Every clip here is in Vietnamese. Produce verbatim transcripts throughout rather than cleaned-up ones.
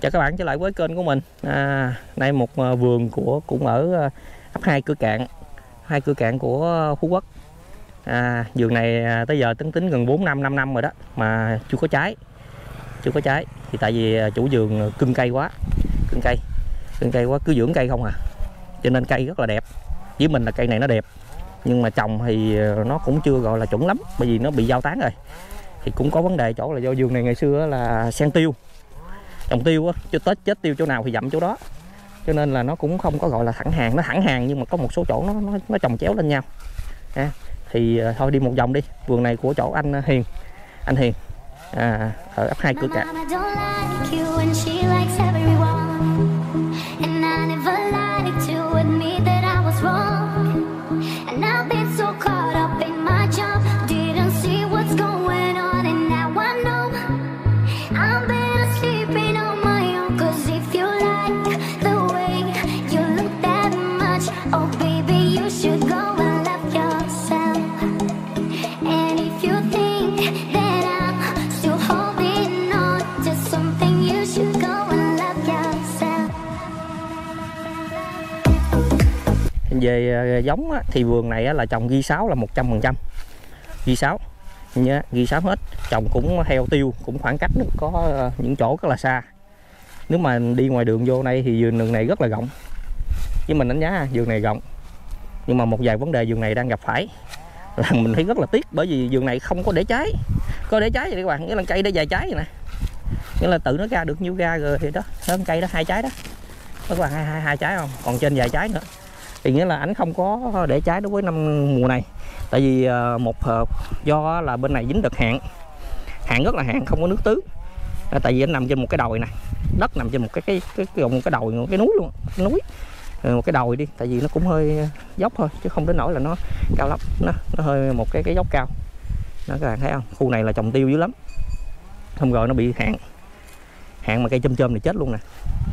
Chào các bạn trở lại với kênh của mình. À, đây một vườn của cũng ở ấp hai Cửa Cạn, hai Cửa Cạn của Phú Quốc. À, vườn này tới giờ tính tính gần bốn năm, năm năm rồi đó mà chưa có trái, chưa có trái. Thì tại vì chủ vườn cưng cây quá, cưng cây, cưng cây quá, cứ dưỡng cây không à, cho nên cây rất là đẹp. Với mình là cây này nó đẹp, nhưng mà trồng thì nó cũng chưa gọi là chuẩn lắm, bởi vì nó bị giao tán rồi. Thì cũng có vấn đề chỗ là do vườn này ngày xưa là sen tiêu, trồng tiêu á, cho Tết chết tiêu chỗ nào thì dặm chỗ đó, cho nên là nó cũng không có gọi là thẳng hàng. Nó thẳng hàng nhưng mà có một số chỗ nó nó, nó trồng chéo lên nhau. À, thì thôi đi một vòng đi. Vườn này của chỗ anh Hiền, anh Hiền à, ở ấp hai Cửa Cạn. Về giống á, thì vườn này á, là trồng ghi sáu là một trăm phần trăm ghi sáu nhá, ghi sáu hết. Trồng cũng theo tiêu, cũng khoảng cách có những chỗ rất là xa. Nếu mà đi ngoài đường vô đây thì vườn này rất là rộng, chứ mình đánh giá vườn này rộng, nhưng mà một vài vấn đề vườn này đang gặp phải là mình thấy rất là tiếc, bởi vì vườn này không có để trái. Có để trái vậy các bạn, nghĩa là cây đã vài trái vậy nè, nghĩa là tự nó ra được nhiêu ra rồi thì đó, hơn cây đó hai trái đó các bạn, hai hai hai trái không, còn trên vài trái nữa. Thì nghĩa là ảnh không có để trái đối với năm mùa này, tại vì một do là bên này dính được hạn, hạn rất là hạn, không có nước tưới. Tại vì anh nằm trên một cái đồi này, đất nằm trên một cái cái cái, cái, một cái đồi, một cái núi luôn, cái núi, một cái đồi đi, tại vì nó cũng hơi dốc thôi chứ không đến nỗi là nó cao lắm, nó nó hơi một cái cái dốc cao. Đó, các bạn thấy không, khu này là trồng tiêu dữ lắm, không rồi nó bị hạn, hạn mà cây chôm chôm này chết luôn nè,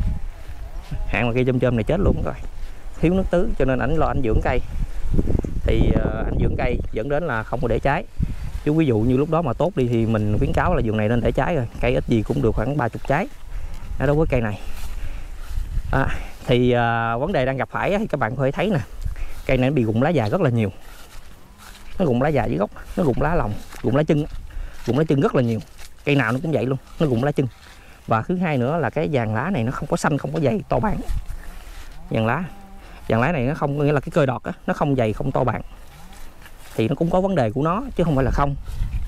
hạn mà cây chôm chôm này chết luôn rồi, thiếu nước tưới, cho nên ảnh lo ảnh dưỡng cây. Thì uh, ảnh dưỡng cây dẫn đến là không có để trái. Chứ ví dụ như lúc đó mà tốt đi thì mình khuyến cáo là vườn này nên để trái rồi, cây ít gì cũng được khoảng ba mươi trái ở đối với cây này. À, thì uh, vấn đề đang gặp phải thì các bạn có thể thấy nè, cây này nó bị rụng lá già rất là nhiều, nó rụng lá già dưới gốc, nó rụng lá lòng, rụng lá chân, rụng lá chân rất là nhiều. Cây nào nó cũng vậy luôn, nó rụng lá chân. Và thứ hai nữa là cái vàng lá này nó không có xanh, không có dày to bản. Vàng lá vàng lá này nó không, nghĩa là cái cơ đọt á, nó không dày, không to bản, thì nó cũng có vấn đề của nó chứ không phải là không.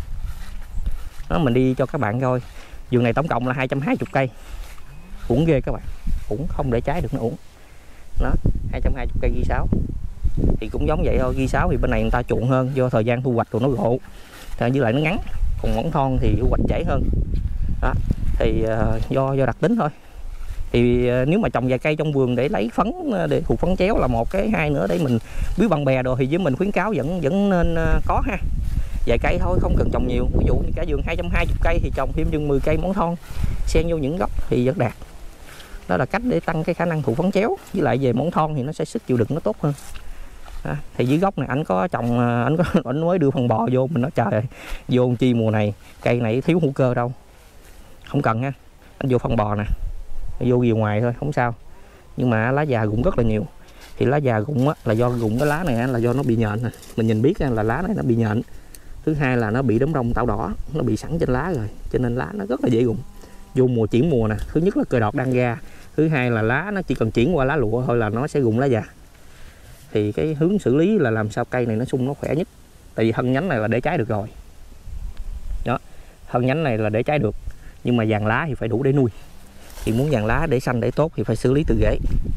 Đó, mình đi cho các bạn coi. Vườn này tổng cộng là hai trăm hai mươi cây, uổng ghê các bạn, uổng không để trái được, nó uổng. Đó, hai trăm hai mươi cây ghi sáu thì cũng giống vậy thôi. Ghi sáu thì bên này người ta chuộng hơn, do thời gian thu hoạch rồi nó gỗ, với lại nó ngắn. Còn mỏng thon thì thu hoạch trễ hơn. Đó, thì uh, do do đặc tính thôi. Thì nếu mà trồng vài cây trong vườn để lấy phấn, để thuộc phấn chéo là một cái, hai nữa để mình biết bằng bè đồ thì với mình khuyến cáo vẫn vẫn nên có ha. Vài cây thôi, không cần trồng nhiều. Ví dụ như cả vườn hai trăm hai mươi cây thì trồng thêm chừng mười cây món thon xen vô những gốc thì vẫn đạt. Đó là cách để tăng cái khả năng thụ phấn chéo, với lại về món thon thì nó sẽ sức chịu đựng nó tốt hơn. À, thì dưới gốc này anh có trồng, anh có anh mới đưa phân bò vô, mình nói trời ơi, vô chi mùa này cây này thiếu hữu cơ đâu, không cần ha. Anh vô phân bò nè, vô nhiều ngoài thôi không sao, nhưng mà lá già rụng rất là nhiều. Thì lá già rụng á, là do rụng cái lá này là do nó bị nhện nè, mình nhìn biết là lá này nó bị nhện. Thứ hai là nó bị đốm đông tảo đỏ, nó bị sẵn trên lá rồi, cho nên lá nó rất là dễ rụng. Vô mùa chuyển mùa nè, thứ nhất là cơ đọt đang ra, thứ hai là lá nó chỉ cần chuyển qua lá lụa thôi là nó sẽ rụng lá già. Thì cái hướng xử lý là làm sao cây này nó sung nó khỏe nhất, tại vì thân nhánh này là để trái được rồi. Đó, thân nhánh này là để trái được, nhưng mà vàng lá thì phải đủ để nuôi. Thì muốn vàng lá để xanh để tốt thì phải xử lý từ rễ.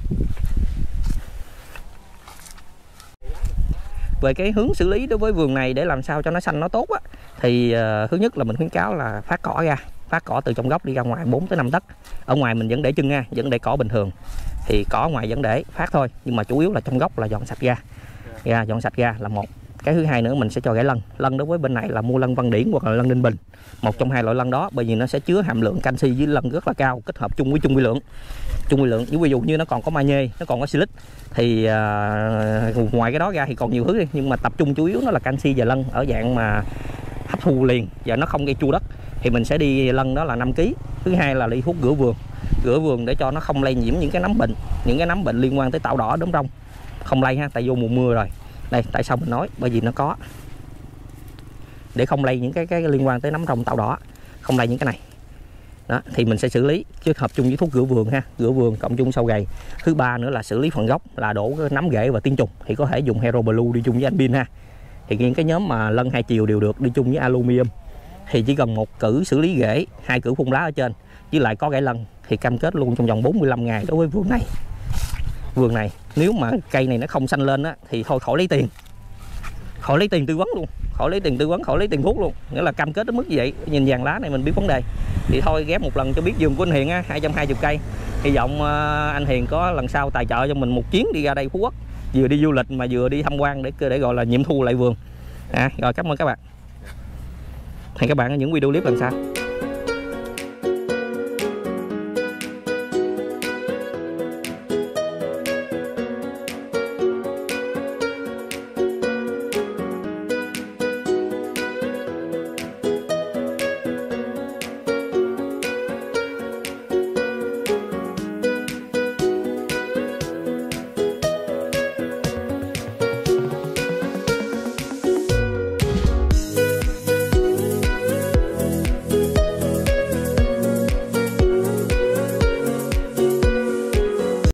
Về cái hướng xử lý đối với vườn này để làm sao cho nó xanh nó tốt á, thì uh, thứ nhất là mình khuyến cáo là phát cỏ ra, phát cỏ từ trong gốc đi ra ngoài bốn tới năm tấc. Ở ngoài mình vẫn để chân nha, vẫn để cỏ bình thường. Thì cỏ ngoài vẫn để phát thôi, nhưng mà chủ yếu là trong gốc là dọn sạch ra. Ra dọn sạch ra là một. Cái thứ hai nữa mình sẽ cho rễ lân. Lân đối với bên này là mua lân Văn Điển hoặc là lân Ninh Bình, một trong hai loại lân đó, bởi vì nó sẽ chứa hàm lượng canxi với lân rất là cao, kết hợp chung với chung vi lượng. Chung vi lượng, ví dụ như nó còn có magie, nó còn có silic thì uh, ngoài cái đó ra thì còn nhiều thứ đi, nhưng mà tập trung chủ yếu nó là canxi và lân ở dạng mà hấp thu liền và nó không gây chua đất. Thì mình sẽ đi lân đó là năm ký. Thứ hai là ly thuốc rửa vườn. rửa vườn để cho nó không lây nhiễm những cái nấm bệnh, những cái nấm bệnh liên quan tới tảo đỏ, đốm rong không lây ha, tại vô mùa mưa rồi. Đây tại sao mình nói, bởi vì nó có, để không lây những cái cái liên quan tới nấm rong, tảo đỏ, không lây những cái này đó, thì mình sẽ xử lý kết hợp chung với thuốc rửa vườn ha, rửa vườn cộng chung sâu gầy. Thứ ba nữa là xử lý phần gốc là đổ nấm rễ và tiên trùng, thì có thể dùng Hero Blue đi chung với anh Pin ha. Thì những cái nhóm mà lân hai chiều đều được, đi chung với Alumium thì chỉ cần một cử xử lý rễ, hai cử phun lá ở trên, với lại có rễ lân thì cam kết luôn trong vòng bốn mươi lăm ngày đối với vườn này. Vườn này nếu mà cây này nó không xanh lên á thì thôi khỏi lấy tiền, khỏi lấy tiền tư vấn luôn, khỏi lấy tiền tư vấn, khỏi lấy tiền thuốc luôn, nghĩa là cam kết đến mức như vậy. Nhìn vàng lá này mình biết vấn đề. Thì thôi ghép một lần cho biết vườn của anh Hiền á, hai trăm hai mươi cây. Hy vọng uh, anh Hiền có lần sau tài trợ cho mình một chuyến đi ra đây Phú Quốc, vừa đi du lịch mà vừa đi tham quan để để gọi là nghiệm thu lại vườn. À, rồi cảm ơn các bạn. Hẹn các bạn ở những video clip lần sau.